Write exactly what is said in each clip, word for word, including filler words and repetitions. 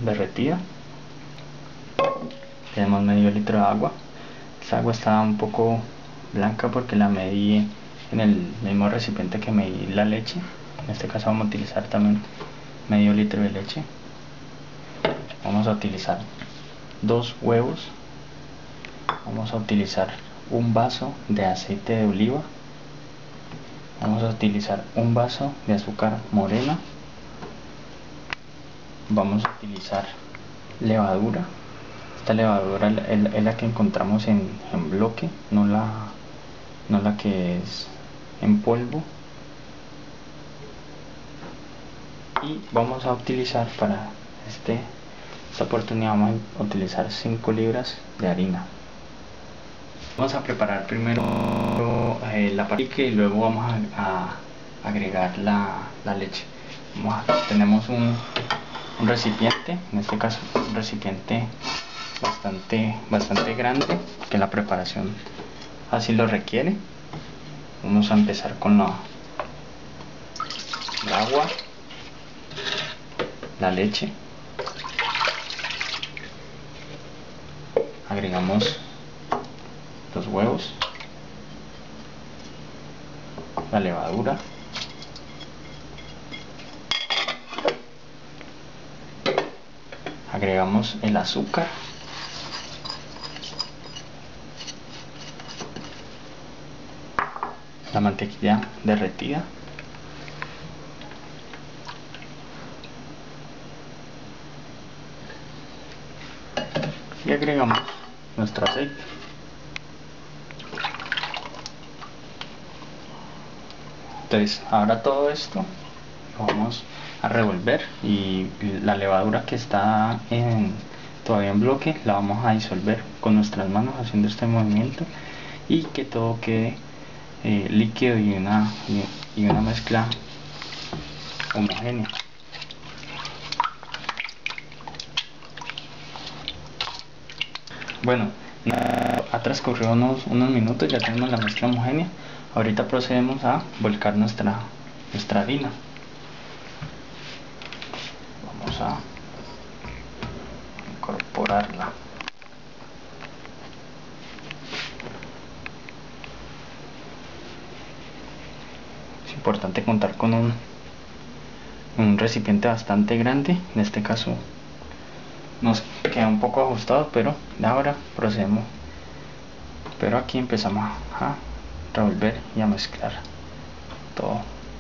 derretida. Tenemos medio litro de agua. Esta agua está un poco blanca porque la medí en el mismo recipiente que medí la leche. En este caso vamos a utilizar también medio litro de leche. Vamos a utilizar dos huevos. Vamos a utilizar un vaso de aceite de oliva. Vamos a utilizar un vaso de azúcar morena. Vamos a utilizar levadura. Esta levadura es la que encontramos en, en bloque, no la, no la que es en polvo. Y vamos a utilizar para este, esta oportunidad vamos a utilizar cinco libras de harina. Vamos a preparar primero eh, la parrilla y luego vamos a, a agregar la, la leche. Vamos a, tenemos un, un recipiente, en este caso un recipiente bastante bastante grande, que la preparación así lo requiere. Vamos a empezar con la, el agua, la leche, agregamos los huevos, la levadura, agregamos el azúcar, la mantequilla derretida, y agregamos nuestro aceite. Entonces ahora todo esto lo vamos a revolver y la levadura que está en, todavía en bloque la vamos a disolver con nuestras manos haciendo este movimiento y que todo quede eh, líquido y una, y una mezcla homogénea. Bueno, ha transcurrido unos, unos minutos, ya tenemos la mezcla homogénea. Ahorita procedemos a volcar nuestra, nuestra harina. Vamos a incorporarla. Es importante contar con un, un recipiente bastante grande. En este caso nos queda un poco ajustado, pero ahora procedemos. Pero aquí empezamos a revolver y a mezclar todo.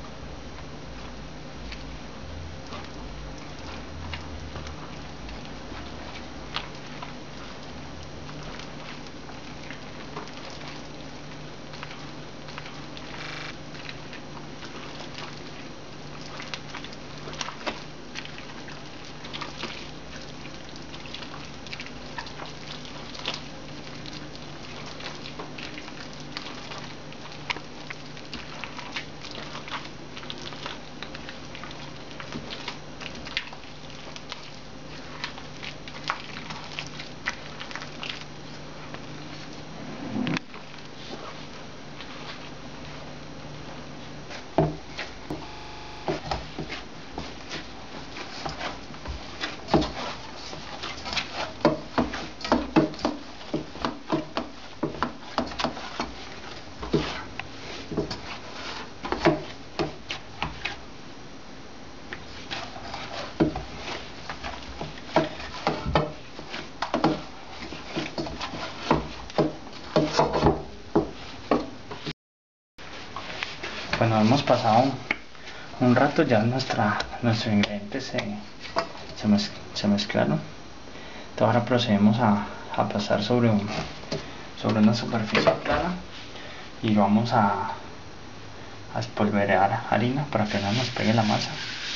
Bueno, hemos pasado un, un rato, ya nuestra, nuestros ingredientes se, se, mez, se mezclaron. Entonces ahora procedemos a, a pasar sobre, un, sobre una superficie plana y vamos a, a espolvorear harina para que no nos pegue la masa.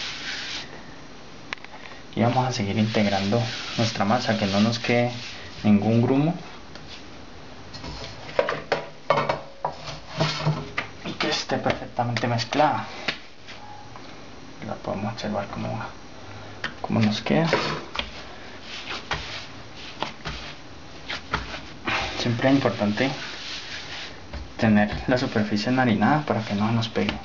Y vamos a seguir integrando nuestra masa, que no nos quede ningún grumo. Esté perfectamente mezclada. La podemos observar cómo, cómo nos queda. Siempre es importante tener la superficie enharinada para que no nos pegue.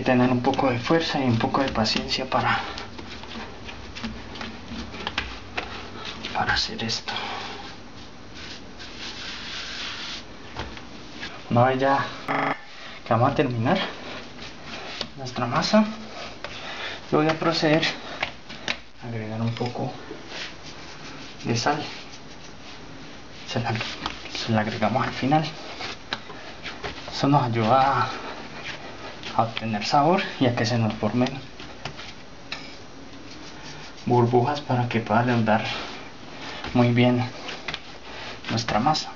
tener un poco de fuerza y un poco de paciencia para para hacer esto. Una vez ya que vamos a terminar nuestra masa, yo voy a proceder a agregar un poco de sal. Se la, se la agregamos al final. Eso nos ayuda a, a obtener sabor y a que se nos formen burbujas para que pueda leudar muy bien nuestra masa.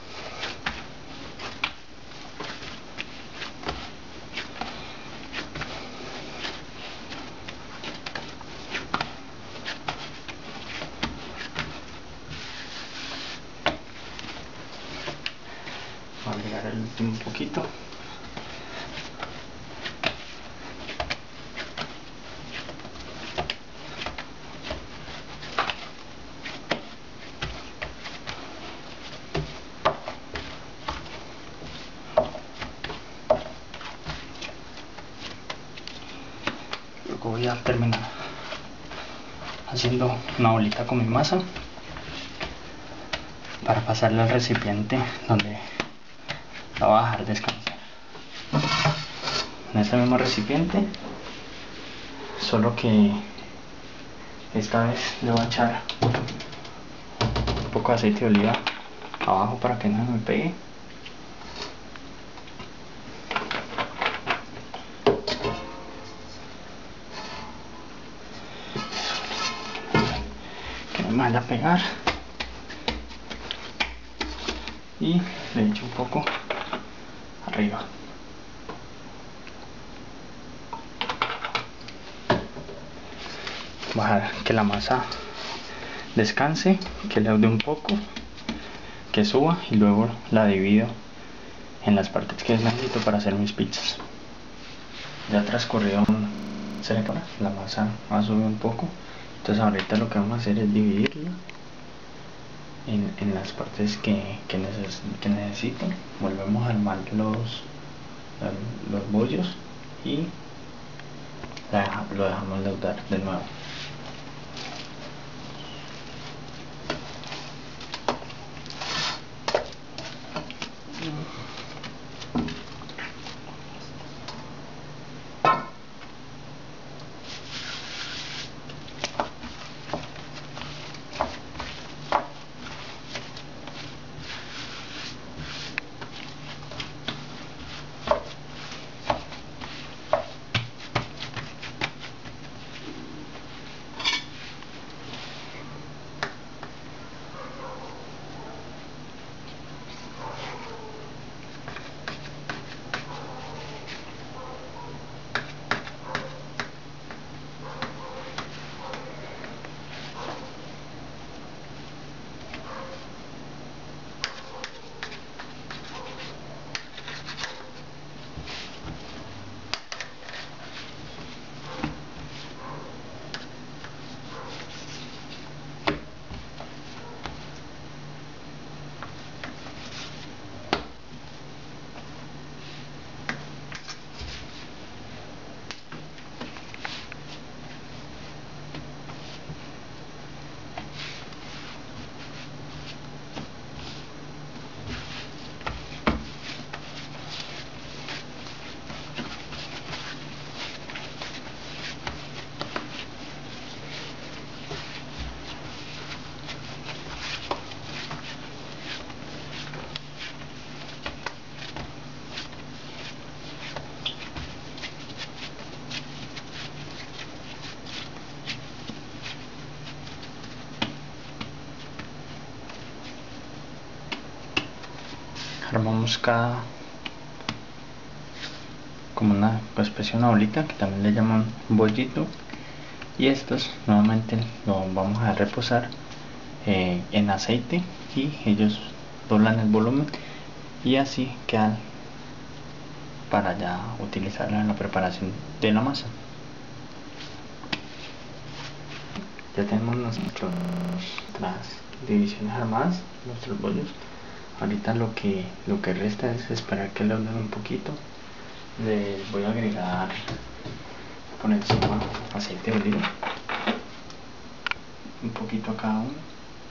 Voy a agregar el último poquito. Luego voy a terminar haciendo una bolita con mi masa para pasarla al recipiente donde la voy a dejar descansar. En este mismo recipiente, solo que esta vez le voy a echar un poco de aceite de oliva abajo para que no me pegue. Que no me vaya a pegar. Y le echo un poco arriba. Voy a dejar que la masa descanse, que leude un poco, que suba, y luego la divido en las partes que necesito para hacer mis pizzas. Ya transcurrido cerca, la masa va a subir un poco, entonces ahorita lo que vamos a hacer es dividirla en, en las partes que, que, neces que necesito. Volvemos a armar los, los bollos y la, lo dejamos leudar de nuevo. Armamos cada como una especie de una bolita que también le llaman bollito, y estos nuevamente lo vamos a reposar eh, en aceite, y ellos doblan el volumen y así quedan para ya utilizarla en la preparación de la masa. Ya tenemos nuestras divisiones armadas, nuestros bollos. Ahorita lo que lo que resta es esperar que lo den un poquito. Le voy a agregar Por encima aceite de oliva, un poquito a cada uno.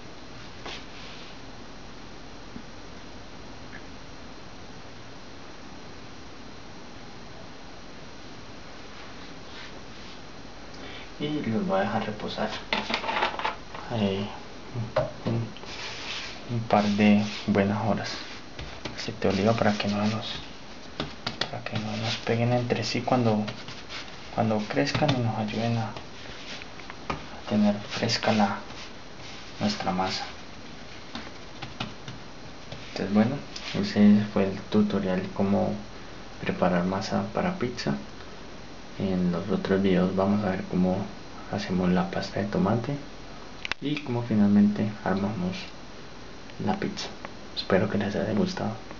Y los voy a dejar reposar eh, un, un par de buenas horas. Aceite de oliva para que no nos para que no nos peguen entre sí cuando cuando crezcan y nos ayuden a, a tener fresca la nuestra masa. Entonces bueno, ese fue el tutorial de cómo preparar masa para pizza. En los otros videos vamos a ver cómo hacemos la pasta de tomate y cómo finalmente armamos la pizza. Espero que les haya gustado.